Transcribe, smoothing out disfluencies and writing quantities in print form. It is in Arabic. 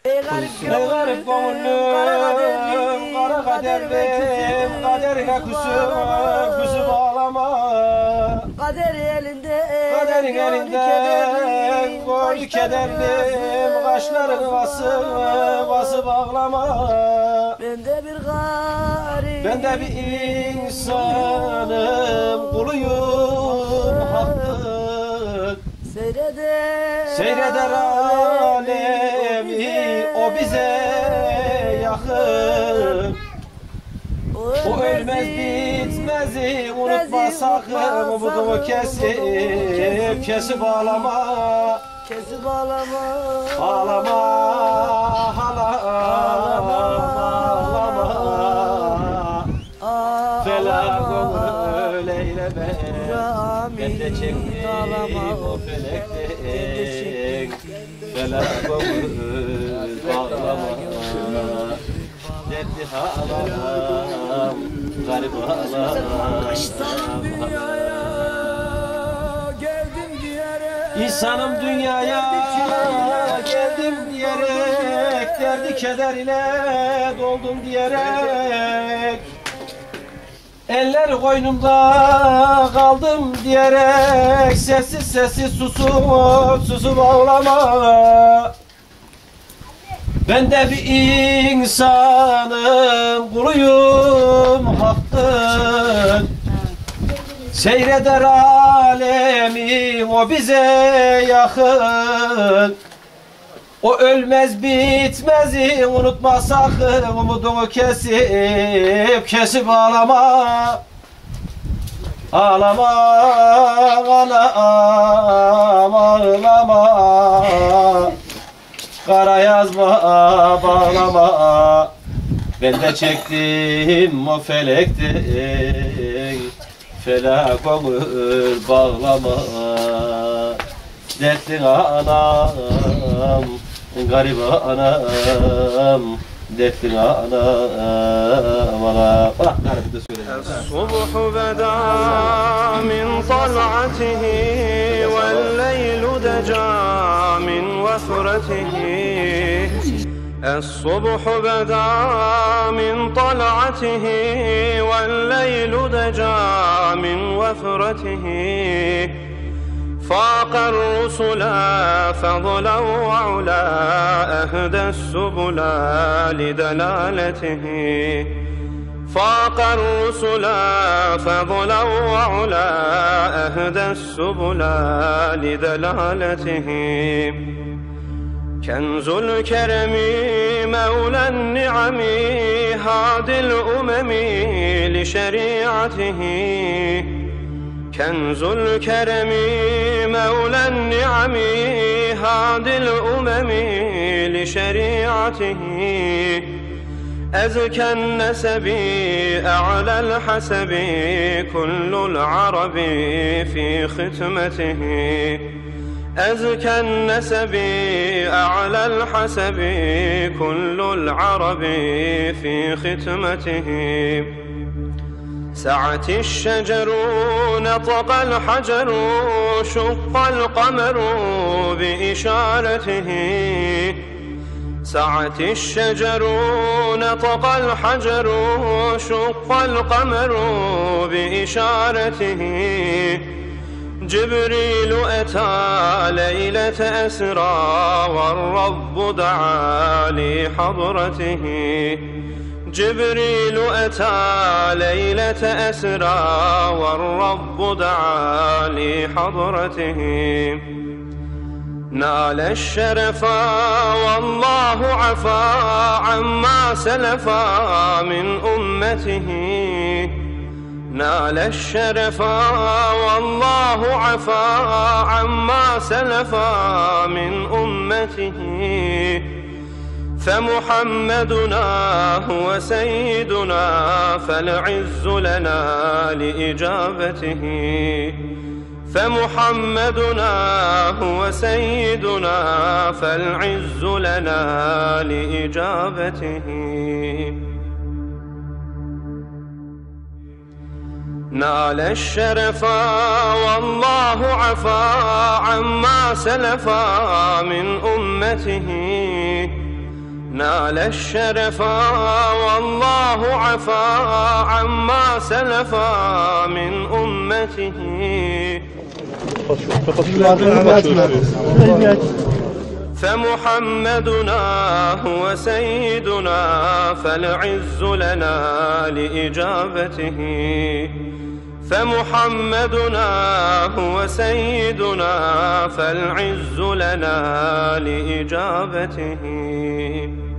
Ey garip gönlüm, kara kaderlim, kaderine kusu bağlama. Kaderin elinde, koydu kederlim, kaşlarını bası bağlama. Ben de bir insanım, kuluyum hakkın. Seyreder alemi, o bize yakın. O ölmez bitmez, unutma sakın. Umudumu kesip ağlama. Ağlama, ağlama. Felak olur eyleme. Ben de çektim o felekten. Felak olur ağlama. Derdi ağlam, garip ağlam. İnsanım dünyaya geldim diyerek, derdi keder ile doldum diyerek, eller koynumda kaldım diyerek, sessiz susup ağlama. Ben de bir insanım, kuluyum hakkın. Seyreder alemi, o bize yakın. O ölmez bitmez, unutma sakın. Umudunu kesip ağlama. Ağlama, ağlama. Kara yazma, bağlama. Ben de çektim o felekten. Felak olur bağlama. Dertli anam, garip anam. Dertli anam. Bak garip de söyle. الصبح بدا من طلعته والليل دجا من وفرته. الصبح بدا من طلعته والليل دجا من وفرته. فاق الرسل فضلا وعلا أهدى السبل لدلالته. فاق الرسل فضلا وعلا أهدى السبل لدلالته. كنز الكرم مولى النعم هادي الأمم لشريعته. كنز الكرم مولى النعم هادي الأمم لشريعته. أزكى النسب أعلى الحسب كل العرب في ختمته. أزكى النسب أعلى الحسب كل العرب في ختمته. سعت الشجر نطق الحجر شق القمر بإشارته. سعت الشجر نطق الحجر شق القمر بإشارته. جبريل أتى ليلة أسرى والرب دعا لحضرته. جبريل أتى ليلة أسرى والرب دعا لحضرته. نال الشرف والله عفا عما سلفا من أمته. نال الشرف والله عفا عما سلفا من أمته. فمحمدنا هو سيدنا فالعز لنا لإجابته. فمحمدنا هو سيدنا فالعز لنا لإجابته. نال الشرف والله عفا عما سلفا من أمته. نال الشرف والله عفا عما سلفا من أمته. فمحمدنا هو سيدنا فالعز لنا لإجابته. فمحمدنا هو سيدنا فالعز لنا لإجابته.